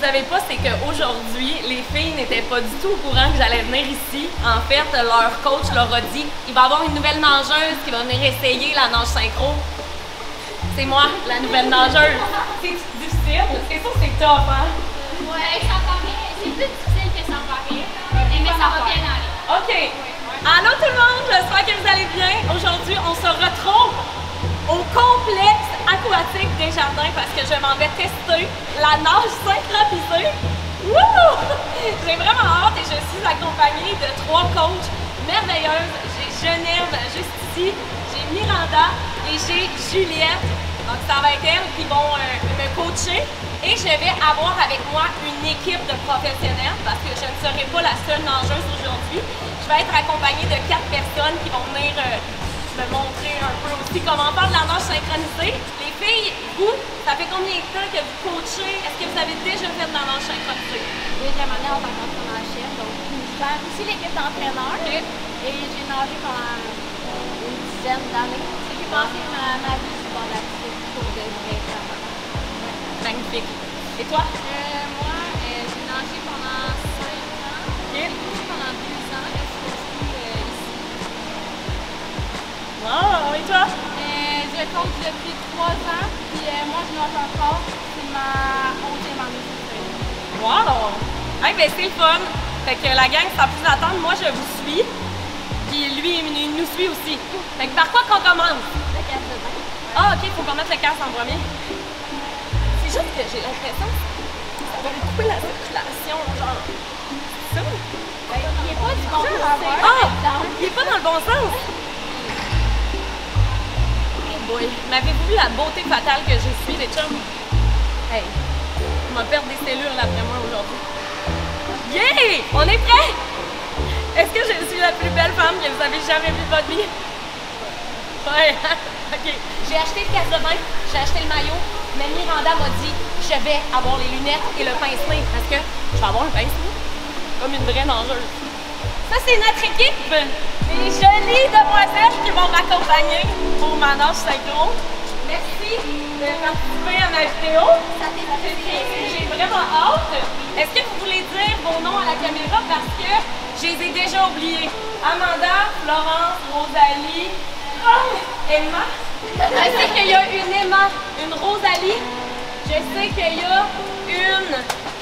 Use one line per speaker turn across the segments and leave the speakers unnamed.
savez pas, c'est qu'aujourd'hui, les filles n'étaient pas du tout au courant que j'allais venir ici. En fait, leur coach leur a dit il va y avoir une nouvelle nageuse qui va venir essayer la nage synchro. C'est moi, la nouvelle nageuse. C'est difficile. C'est ça, c'est tough, hein?
Ouais, ça paraît. C'est plus difficile que ça paraît. Mais ça va bien aller.
OK. Allô tout le monde, j'espère que vous allez bien. Aujourd'hui, on se retrouve au complexe aquatique des Jardins parce que je m'en vais tester la nage synchronisée. Wouh! J'ai vraiment hâte et je suis accompagnée de 3 coachs merveilleuses. J'ai Geneviève juste ici, j'ai Miranda et j'ai Juliette. Donc ça va être elles qui vont me coacher et je vais avoir avec moi une équipe de professionnels parce que je ne serai pas la seule nageuse aujourd'hui. Je vais être accompagnée de 4 personnes qui vont venir me montrer un peu aussi comment faire de la nage synchronisée. Les filles, vous, ça fait combien de temps que vous coachez? Est-ce que vous avez déjà fait de la nage synchronisée?
Deuxième année en tant qu'entraîneur chef, donc je gère aussi l'équipe d'entraîneurs. Okay. Et j'ai nagé pendant une dizaine d'années. J'ai passé ma vie sur bord de la piscine pour de vrai vraiment.
Magnifique. Et toi?
Moi, j'ai nagé pendant 5 ans.
Okay.
Pendant 2 ans, là, je suis ici.
Wow, et toi?
Je coach depuis 3 ans, puis moi je nage encore, c'est ma 11e année.
Wow! Hey, ben c'est le fun! Fait que la gang, sans plus attendre, moi je vous suis, puis lui, il nous suit aussi. Fait que par quoi qu'on commence?
Le casque de bain.
Ah, ok, faut qu'on mette le casque en premier. C'est juste que j'ai l'impression que ça va me couper la circulation, genre. Ça?
Ben, il est pas du bon sens.
Ah! Il est pas dans le bon sens! Boy, m'avez-vous vu la beauté fatale que je suis, les chums? Hey, on va perdre des cellules après moi aujourd'hui. Yeah! On est prêts? Est-ce que je suis la plus belle femme que vous avez jamais vue de votre vie? Ouais, ok. J'ai acheté le casque de bain, j'ai acheté le maillot, mais Miranda m'a dit je vais avoir les lunettes et le pince-nez parce que je vais avoir le pince-nez comme une vraie nageuse. Ça, c'est notre équipe! Les jolies demoiselles qui vont m'accompagner pour ma nage synchro. Merci de participer à ma vidéo.
Ça fait plaisir.
J'ai vraiment hâte. Est-ce que vous voulez dire vos noms à la caméra parce que je les ai déjà oubliés? Amanda, Florence, Rosalie, Emma. Je sais qu'il y a une Emma, une Rosalie. Je sais qu'il y a une...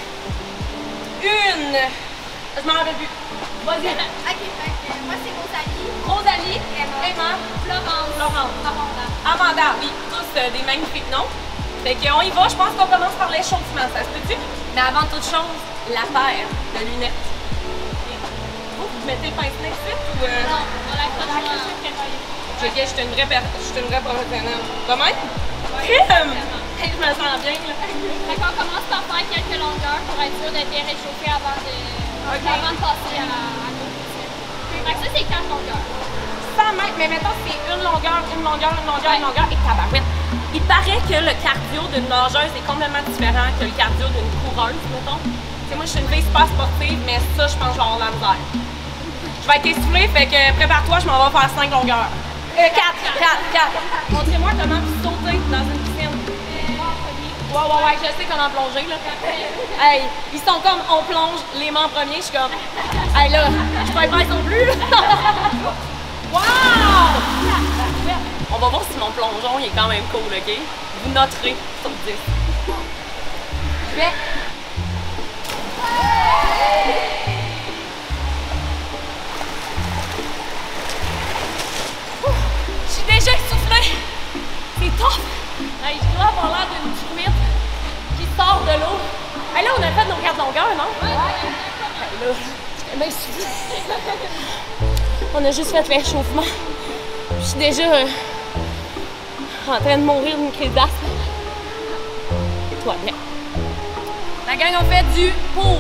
Je m'en rappelle plus. Vas-y.
Ok, moi c'est Rosalie.
Rosalie, Emma,
Florence.
Amanda, oui, tous des magnifiques noms. Fait qu'on y va, je pense qu'on commence par l'échauffement, ça se peut-tu? Mais avant toute chose, la paire de lunettes. Vous mettez le pince-nez ici ou...
Non, on l'accroche.
Ok, je suis une vraie professionnelle. Pas mal? Crème! Hey, je me sens bien, là.
Fait qu'on commence par faire quelques longueurs pour être sûr d'être bien réchauffé avant de passer à l'autre. Fait que ça, c'est 4 longueurs.
100 mètres, mais mettons, c'est une longueur, et tabarouette. Il paraît que le cardio d'une nageuse est complètement différent que le cardio d'une coureuse, mettons. T'sais, moi, je suis une fille super sportive, mais ça, je pense que je vais avoir de la misère. Je vais être essoufflée, fait que prépare-toi, je m'en vais faire 5 longueurs. 4. Montrez-moi comment vous sautez dans une piscine. Ouais, je sais comment plonger, là. Hey, ils sont comme, on plonge, les mains en premier, je suis comme, hey là, je suis pas épaisse non plus. Wow! On va voir si mon plongeon, il est quand même cool, ok? Vous noterez sur 10. Je vais... Je suis déjà essoufflée. C'est top. Hey, je dois avoir l'air d'une truite qui sort de l'eau. Hey, là, on a fait nos 4 longueurs, non? Ouais. Hey, là, je suis bien essoufflée. On a juste fait l'échauffement. Je suis déjà en train de mourir d'une crise d'asthme. Toi, bien. La gang, on fait du pour.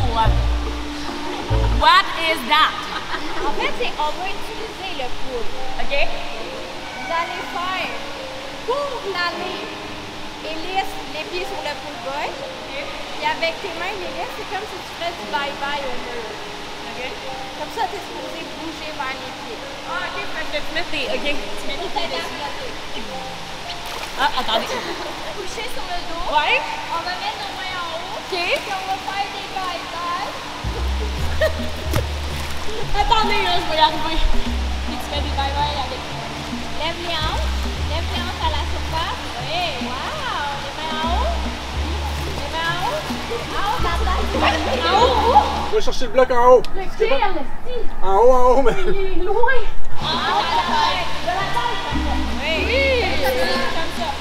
What is that?
En fait, on va utiliser le pool.
OK?
Vous allez faire pour l'année hélice, les pieds sur le pull boy. Okay. Et avec tes mains l'hélice, c'est comme si tu ferais du bye-bye au mur.
Okay.
Comme ça, tu es supposé bouger vers les pieds.
Ah, OK, parce que tu mets tes... OK.
Pour t'aider à flotter.
Ah, attendez.
Coucher sur le dos.
Ouais.
On va mettre nos mains en haut. OK. Puis on va faire des bye-bye.
Attendez, là, je vais y arriver.
Puis tu fais des bye-bye avec... Lève les hanches à la surface. Oui. Wow, les mains en haut. Les mains en haut. En haut, la tête. En haut.
Va chercher le bloc en haut.
Le tir, le style.
En haut, mais...
Il est loin.
De la tête.
De la tête, comme ça.
Oui.
Comme ça.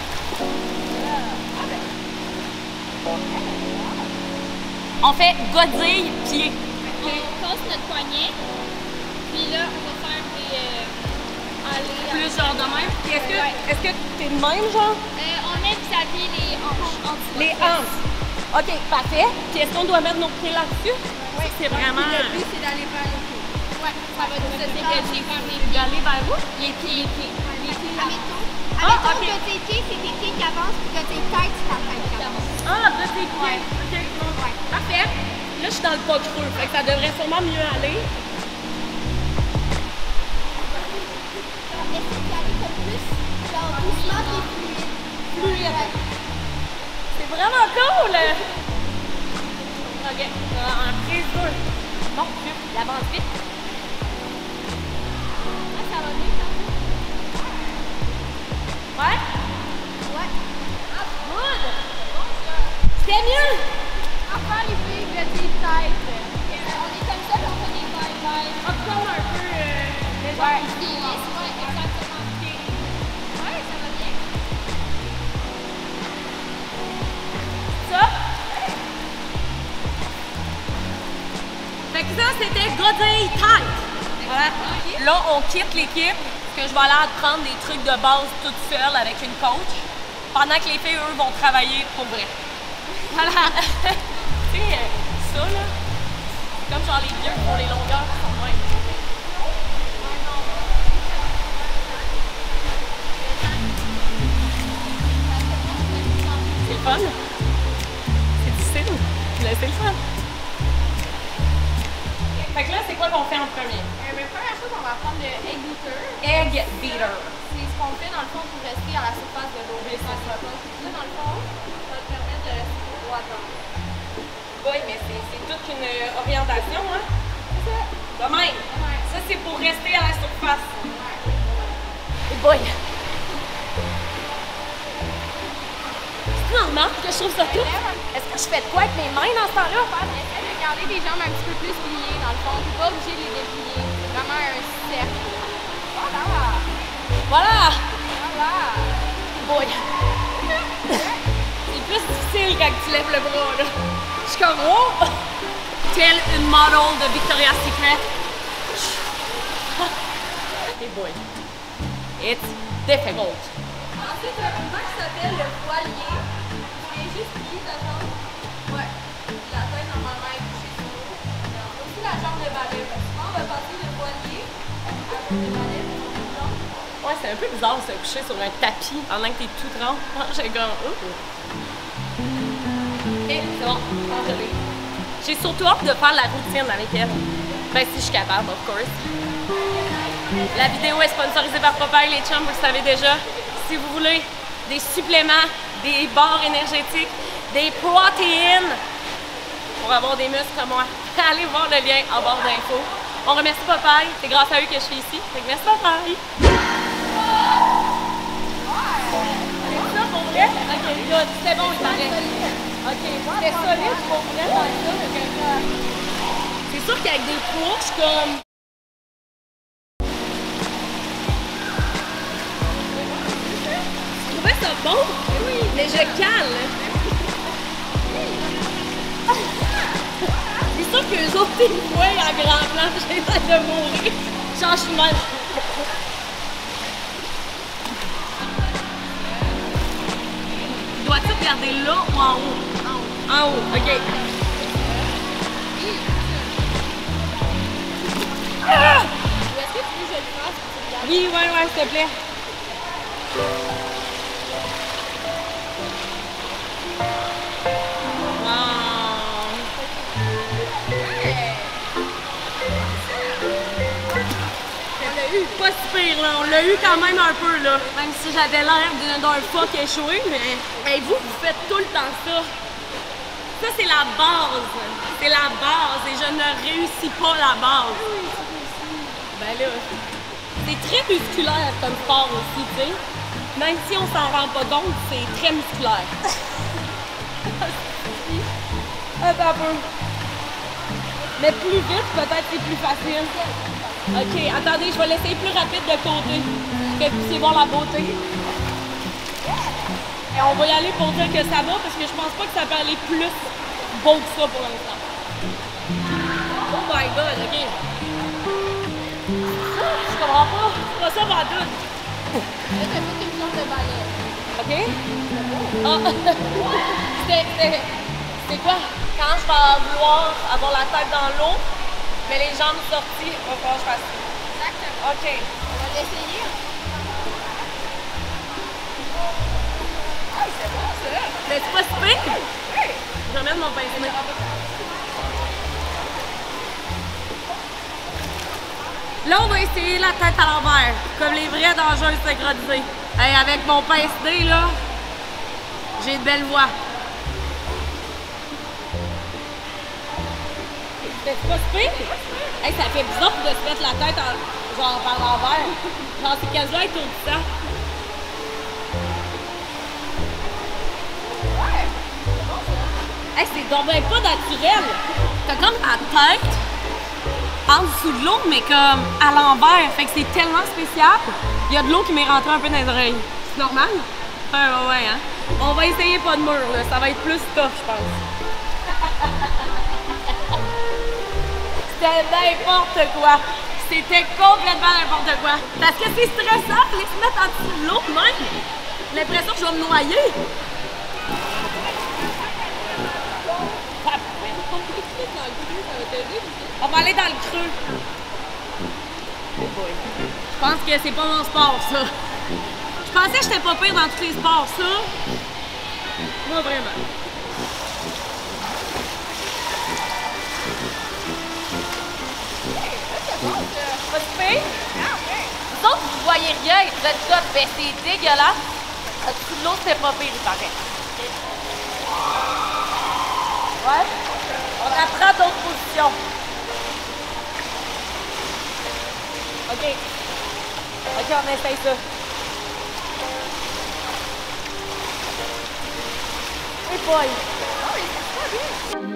On fait godille, pied.
On passe notre poignet. Puis là, on va faire des...
Plus genre de même. Puis est-ce que t'es de même, genre?
On met vis-à-vis les hanches.
Les hanches. OK, parfait. Puis est-ce qu'on doit mettre nos pieds là-dessus? Oui. C'est vraiment...
Le but, c'est d'aller vers les pieds. Ouais, ça va nous aider vers les pieds.
D'aller vers où?
Les pieds.
Ah, OK.
De tes pieds, c'est tes pieds qui avancent, puis de tes têtes, c'est ta tête qui avance.
Ah, de tes pieds. OK.
Ouais.
Parfait. Là, je suis dans le pas creux. Fait que ça devrait sûrement mieux aller.
Essaye d'aller comme plus, genre doucement et fluide.
C'est vraiment cool! OK. En prise 2. Bon, il avance vite.
Ah, ça va bien quand même.
Ouais?
Ouais.
Ah, good! C'était mieux!
Encore les filles de tes têtes. On est comme ça, puis on fait des bye-bye.
Ah, comme un peu... les gens
Ouais, exactement. Ouais, ça va bien.
Ça? Fait que ça, c'était godille tête. Voilà. Là, on quitte l'équipe, parce que je vais aller prendre des trucs de base toute seule avec une coach, pendant que les filles, eux, vont travailler pour vrai. Voilà. Tu sais, ça, là, c'est comme genre les vieux pour les longueurs qui sont moins. C'est le fun. C'est difficile, mais c'est le fun. Fait que là, c'est quoi qu'on fait en premier?
Mais première chose, on va prendre le egg beater.
Egg beater.
C'est ce qu'on fait dans le fond pour rester à la surface de l'eau. Là, dans le fond, ça va te permettre de rester droit dans l'eau.
Oui, mais c'est toute une orientation, hein?
C'est ça.
De même.
Ouais.
Ça, c'est pour rester à la surface.
Ouais.
Et boy! C'est normal que je trouve ça tout. Est-ce que je fais de quoi avec mes mains dans ce temps-là?
Essaye de garder les jambes un petit peu plus pliées dans le fond. Tu n'es pas obligé de les déplier. C'est vraiment un cercle. Voilà.
Voilà!
Voilà.
Boy! C'est plus difficile quand tu lèves le bras, là. Je suis comme, oh! Telle une model de Victoria's Secret. Hey boy. It's difficult.
Ensuite, un mouvement qui s'appelle le poilier. Tu viens juste plier ta jambe. Ouais. La tête, normalement, est couchée sur l'eau. Aussi la jambe de balai. Souvent, on va passer le poilier à la jambe de balai.
Ouais, c'est un peu bizarre de se coucher sur un tapis pendant que t'es tout trempe. J'ai comme, oh! Ok, c'est bon, congelé. J'ai surtout hâte de faire la routine avec elle. Ben, si je suis capable, of course. La vidéo est sponsorisée par Popeye, les chums, vous le savez déjà. Si vous voulez des suppléments, des barres énergétiques, des protéines pour avoir des muscles comme moi, allez voir le lien en barre d'infos. On remercie Popeye, c'est grâce à eux que je suis ici. Fait que merci Popeye! C'est ça pour vrai? Ok, good. C'était bon, il paraît. Ok, c'était solide pour vrai. C'est sûr qu'avec des poids, je suis comme... Je trouvais ça bon, oui, mais je cale. C'est sûr qu'eux autres, ils me voient en grand plan, j'ai l'air de mourir. Genre, je suis mal. Dois-tu regarder là ou en haut? En haut. En haut, ok. Ah!
Est-ce que tu veux que je le fasse?
Oui, ouais, s'il te plaît. Pas si pire, là. On l'a eu quand même un peu, là. Même si j'avais l'air d'un fuck échoué, mais hey, vous faites tout le temps ça. Ça, c'est la base. C'est la base et je ne réussis pas la base. Ben là, c'est très musculaire comme sport aussi, tu sais. Même si on s'en rend pas compte, c'est très musculaire. Attends un peu. Mais plus vite, peut-être c'est plus facile. Ok, attendez, je vais l'essayer plus rapide de côté. Que vous puissiez voir la beauté. Et on va y aller pour dire que ça va, parce que je pense pas que ça peut aller plus beau que ça pour l'instant. Oh my god, ok. Je comprends pas. C'est pas ça, ma doute.
Là, t'as fait une sorte de balai.
OK? Ah. C'est quoi? Quand je vais vouloir avoir la tête dans l'eau, mais les jambes sorties, il va falloir que je fasse ça.
Exactement.
OK.
On va l'essayer.
C'est bon, ça. C'est pas si pire? Oui. Je remets mon pinceau. Là, on va essayer la tête à l'envers, comme les vrais nageurs synchronisés. Hey, avec mon pince-nez, là, j'ai de belles voix. C'est pas si pire? Hey, ça fait bizarre de se mettre la tête genre par l'envers. Genre, c'est quasiment étourdissant. Hey, c'est donc bien pas naturel. T'as comme la tête en dessous de l'eau, mais comme à l'envers. Fait que c'est tellement spécial. Il y a de l'eau qui m'est rentrée un peu dans les oreilles. C'est normal? Ouais, hein? On va essayer pas de mur, là. Ça va être plus tough, je pense. C'était n'importe quoi. C'était complètement n'importe quoi. Parce que c'est stressant de se mettre en dessous de l'eau, même. J'ai l'impression que je vais me noyer. On va aller dans le creux. Je pense que c'est pas mon sport, ça. Je pensais que j'étais pas pire dans tous les sports, ça. Moi, vraiment. Pas de pire? Vous autres, vous voyez rien. Vous êtes là, ben c'est dégueulasse. En dessous de l'eau, c'était pas pire, il paraît. Ouais. On apprend d'autres positions. OK. OK, on essaye ça. Hey boy! Oh, il est pas bien!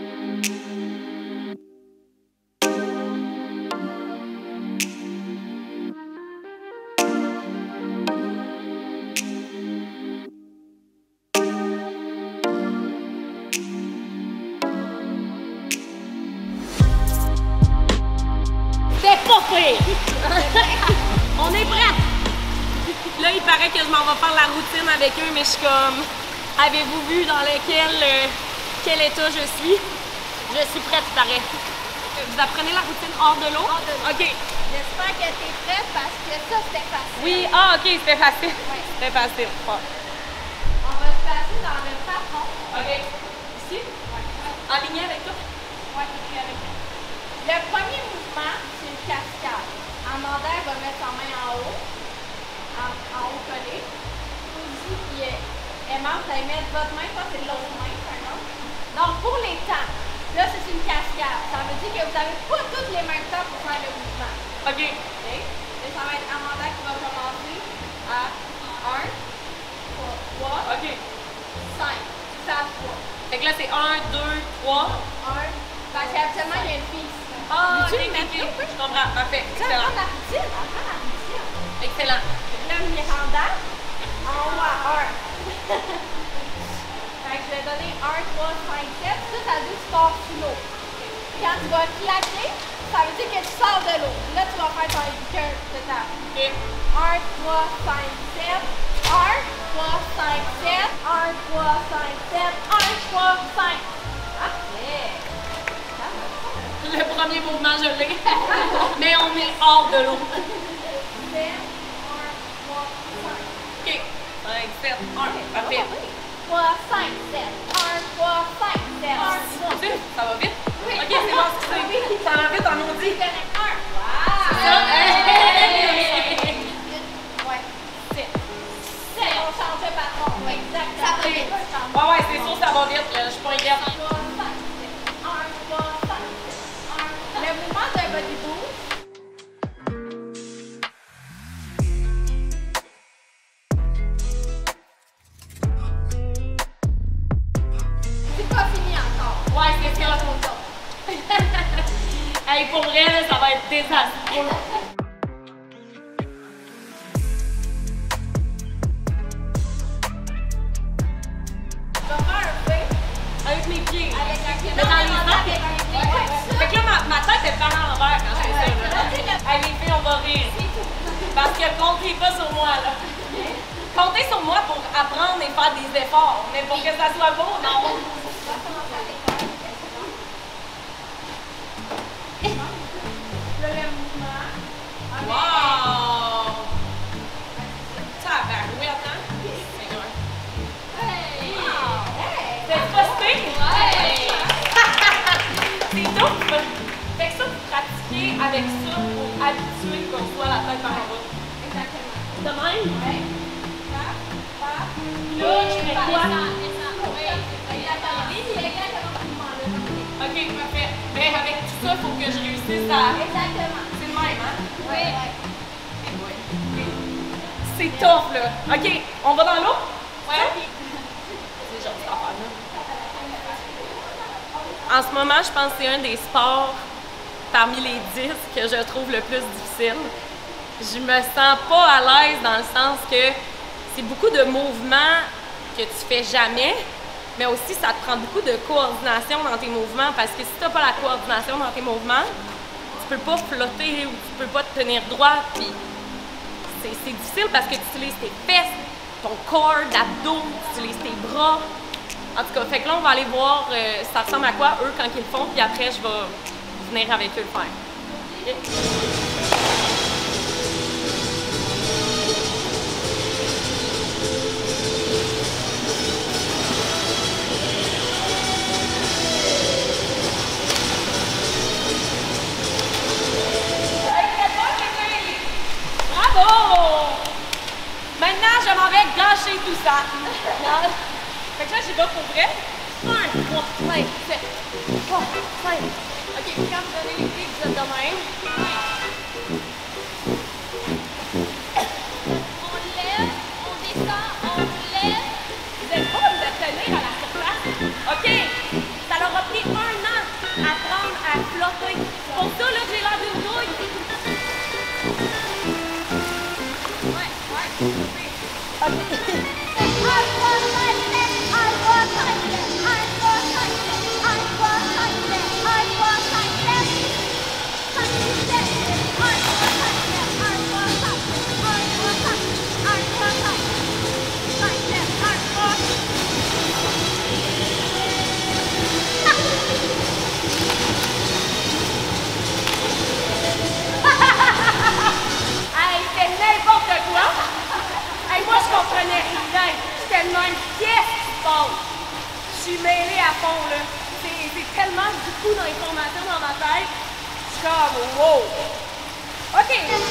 On est prêts! Là, il paraît que je m'en vais faire la routine avec eux, mais je suis comme... Avez-vous vu dans quel état je suis? Je suis prête, il paraît. Vous apprenez la routine hors de l'eau?
Hors de l'eau.
OK.
J'espère que t'es prête parce que ça, c'était facile.
Oui, ah, OK, c'était facile.
Ouais.
C'était facile. Ouais.
On va se passer dans le plafond.
OK. Ici?
Ouais.
Aligné avec toi?
Ouais, je suis avec toi. Le premier mouvement, c'est une cascade. Amanda, elle va mettre sa main en haut collée. Suzy puis Emma, vous allez mettre votre main, ça c'est l'autre main, par exemple. Donc, pour les temps, là, c'est une cascade. Ça veut dire que vous n'avez pas toutes les mêmes temps pour faire le mouvement.
OK.
OK? Et ça va être Amanda qui va commencer à 1, 3,
OK.
5. Ça à 3.
Fait que là, c'est 1, 2, 3.
1. Parce qu'habituellement, il y a une fille ici.
Ah,
Veux-tu
OK,
le mettre là?
je comprends. Parfait.
Tu
Excellent.
apprends la routine, apprends la routine.
Excellent.
Là, Miranda, en haut à 1. Fait que je vais donner 1, 3, 5, 7. Ça veut dire que tu pars sous l'eau. Quand tu vas claquer, ça veut dire que tu sors de l'eau. Là, tu vas faire ton cœur de table.
OK.
1, 3, 5, 7. 1, 3, 5, 7. 1, 3, 5, 7. 1, 3, 5. Parfait.
Le premier mouvement, je l'ai. Mais on est hors de l'eau.
7, 1, 3, 5.
OK. 5, 7, 1. Parfait.
3, 5, 7. 1, 3, 5, 7. 1, 3.
Tu sais, ça va vite?
Oui.
OK, c'est bon, excusez. Ça va vite en maudit.
Je connais 1. Wow!
Ça,
Ouais. 7. On change de patron. Oui, exactement. Ça va vite.
Ouais, c'est sûr, ça va vite. Là. Je suis pas inquiète. Hey, pour vrai, là, ça va être désastreux. Avec mes pieds. Mais dans les mains. Fait que là, ma tête est pas à l'envers quand je fais ça. Hey, les filles, on va rire. Parce que comptez pas sur moi, là. Comptez sur moi pour apprendre et faire des efforts. Mais pour que ça soit beau, non. Wow! Tabarouette, hein? Seigneur. C'est pas pire? C'est top! Fait que ça, vous pratiquez avec ça pour habituer qu'on soit la tête par en bas.
Exactement.
De même?
Oui.
Là, je fais quoi? Ok, parfait. Mais avec tout ça, il faut que je réussisse à...
Exactement.
C'est le même, hein?
Oui.
C'est tough, là. Ok, on va dans l'eau? Ouais. C'est genre cette affaire-là. En ce moment, je pense que c'est un des sports parmi les 10 que je trouve le plus difficile. Je me sens pas à l'aise dans le sens que c'est beaucoup de mouvements que tu fais jamais, mais aussi ça te prend beaucoup de coordination dans tes mouvements parce que si tu n'as pas la coordination dans tes mouvements, tu peux pas flotter ou tu peux pas te tenir droit. Puis c'est difficile parce que tu utilises tes fesses, ton corps, d'abdos, tu utilises tes bras. En tout cas, fait que là, on va aller voir ça ressemble à quoi eux quand ils le font, puis après, je vais venir avec eux le faire. Okay. Bravo! Maintenant, je m'en vais gâcher tout ça. Fait que là, j'y vais pour vrai. 1, 3, 5, 7, 3, 5. Ok, quand vous donnez les pieds, vous êtes de même.
On lève, on descend, on lève.
Vous êtes pas de tenir à la surface. Ok, ça leur a pris 1 an à apprendre à flotter. C'est pour ça là, que j'ai l'air d'une douille. Ouais. Hey, c'est n'importe quoi. Hey, moi, je comprenais rien. J'étais de même, qu'est-ce qui se passe? Je suis mêlée à fond, là. C'est tellement beaucoup d'informations dans ma tête. Je suis comme, wow. OK.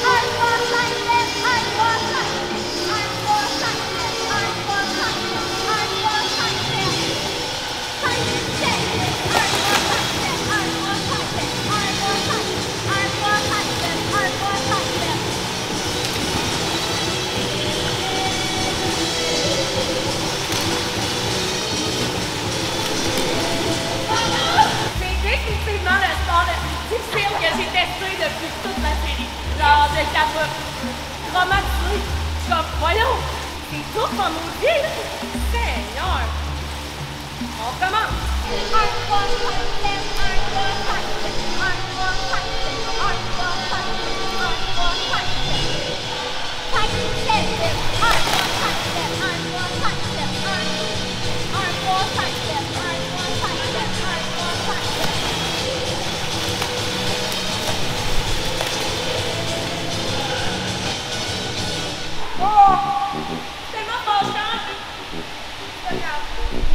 C'est définitivement le sport le plus difficile que j'ai testé depuis toute la série. Genre, je capote. Traumatisé. Je suis comme, voyons, c'est dur comme on dit, là. Seigneur. On commence. Oh! C'est tellement fâchant! C'est pas grave.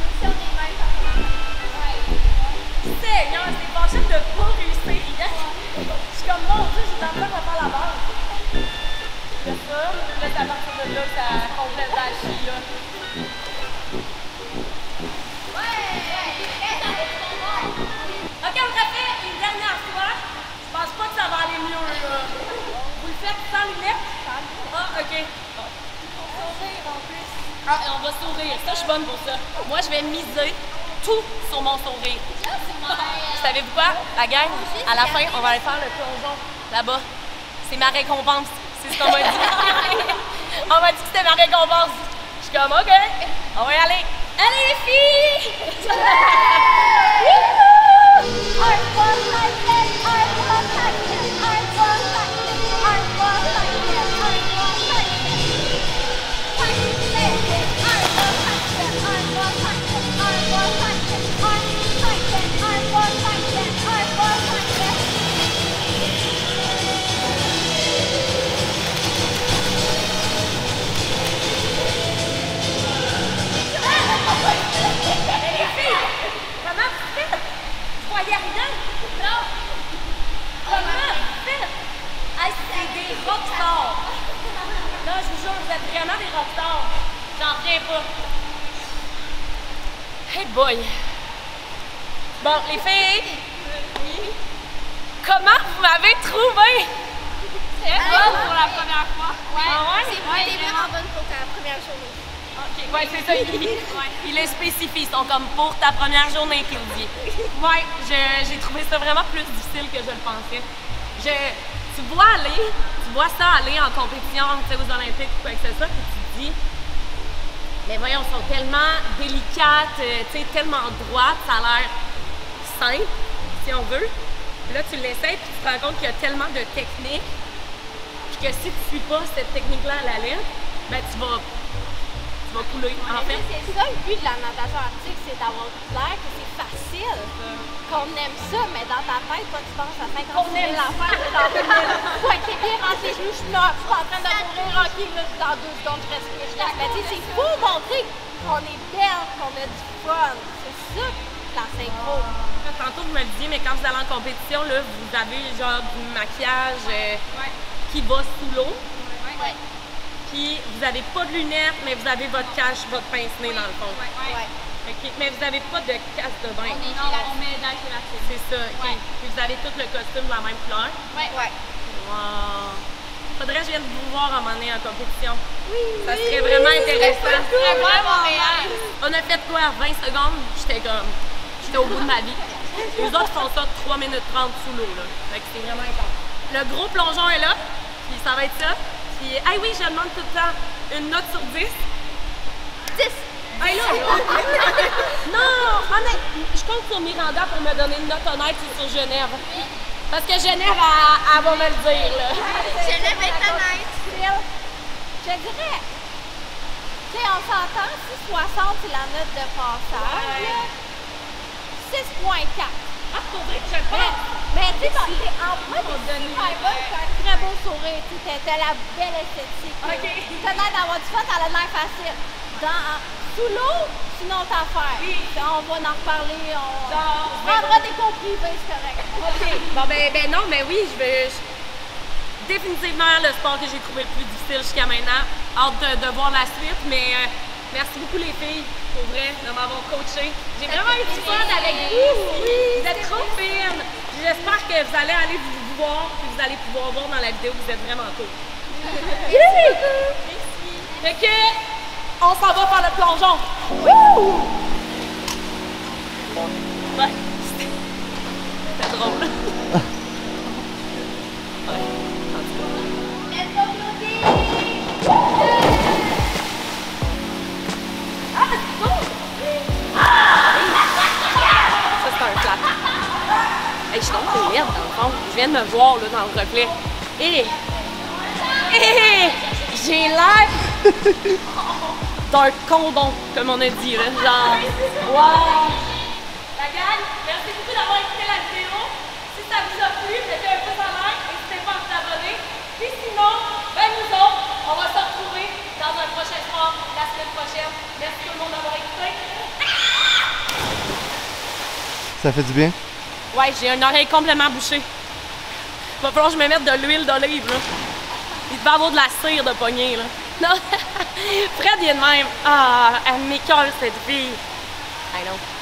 Seigneur, c'est fâchant de pas réussir. Je suis comme, mon Dieu, j'ai tellement à faire la base. C'est ça. Là, c'est à partir de là que ça complète la chie, là. Ok, on le refait une dernière fois. Je pense pas que ça va aller mieux, là. Vous le faites sans lunettes? Ah, ok. Ah, et on va sourire. Ça, je suis bonne pour ça. Moi, je vais miser tout sur mon sourire. C'était savez-vous quoi? La gang, à la fin, on va aller faire le plongeon là-bas. C'est ma récompense. C'est ce qu'on m'a dit. On m'a dit que c'était ma récompense. Je suis comme, OK, on va y aller. Allez les filles! Vraiment des rockstars. J'en reviens pas. Hey boy. Bon, les filles. Comment vous m'avez trouvé? C'est bonne pour la première fois.
Ouais,
ah ouais?
C'est vraiment bonne pour ta première journée.
Ok, ouais, c'est ça. Il le spécifie. Ils sont comme pour ta première journée qu'il dit. Ouais, j'ai trouvé ça vraiment plus difficile que je le pensais. Tu vois ça aller en compétition, tu sais, aux Olympiques ou quoi que ce soit, puis tu te dis, mais voyons, ils sont tellement délicates, tu sais, tellement droites, ça a l'air simple, si on veut. Puis là, tu l'essayes, puis tu te rends compte qu'il y a tellement de techniques, puis que si tu ne suis pas cette technique-là à la lettre, ben tu vas couler, en fait.
C'est ça le but de la natation arctique, c'est d'avoir l'air que c'est facile, qu'on aime ça, mais dans ta tête, toi, tu penses à 50 000 affaires, tu es dans 2000. Faut être bien entre les genoux, je suis en train de mourir, ok, là, dans 2 secondes, je respire. Mais tu sais, c'est pour montrer qu'on est belle, qu'on a du fun. C'est ça, la synchro.
Tantôt, vous me le disiez, mais quand vous allez en compétition, là, vous avez genre du maquillage qui va sous l'eau.
Ouais.
Puis vous n'avez pas de lunettes, mais vous avez votre cache, votre pince-nez dans le fond.
Ouais.
Okay. Mais vous n'avez pas de casse de bain.
On met dans la gélatine.
C'est ça. Okay. Puis vous avez tout le costume de la même couleur.
Ouais.
Wow. Faudrait que je vienne vous voir à un moment donné en compétition. Oui. Ça serait vraiment intéressant. On a fait quoi? 20 secondes? J'étais au bout de ma vie. Les autres font ça 3 minutes 30 sous l'eau. Fait que c'est vraiment intense. Le gros plongeon est là. Puis ça va être ça. Puis, ah oui, je demande tout le temps une note sur 10. 10! Hey, là! Non! Honnête, je compte sur Miranda pour me donner une note honnête sur Genève. Parce que Genève, elle va me le dire, là.
Genève est honnête. Je dirais, tu sais, on s'entend, si 60 c'est la note de passage, 6.4.
Ah, pour vrai que je pense.
Mais tu sais, en vrai, t'es super bonne, t'as un très beau sourire, tu sais, t'as la belle esthétique.
OK.
T'as l'air d'avoir du fun, t'as l'air facile. Sous l'eau, c'est une autre affaire.
Oui.
On va en reparler, on prendra des cours privés, c'est correct.
OK. Bon, ben non, mais oui, définitivement le sport que j'ai trouvé le plus difficile jusqu'à maintenant. Hâte de voir la suite, mais merci beaucoup les filles, pour vrai, de m'avoir coaché. J'ai vraiment eu du fun avec vous. Oui, vous êtes trop fines. J'espère que vous allez aller vous voir, puis vous allez pouvoir voir dans la vidéo que vous êtes vraiment cool. Merci. Fait que, on s'en va faire le plongeon. Wouh! Ouais, c'était drôle. Ouais, en tout cas.
Let's go, Claudie!
Ah, c'est cool! Ça, c'est un flat. Hey, je suis donc une merde, dans le fond. Je viens de me voir là, dans le reflet. Et j'ai l'air d'un condom, comme on a dit. Là. Genre, wow! La gang, merci beaucoup d'avoir écouté la vidéo. Si ça vous a plu, mettez un pouce en l'air, n'hésitez pas à vous abonner. Puis sinon, ben nous autres, on va se retrouver dans un prochain sport la semaine prochaine. Merci tout le monde d'avoir écouté.
Ça fait du bien?
Ouais, j'ai une oreille complètement bouchée. Il va falloir que je me mette de l'huile d'olive, là. Il devait avoir de la cire de poignée, là. Non, Fred, il est de même. Ah, elle m'écoeure, cette fille. I know.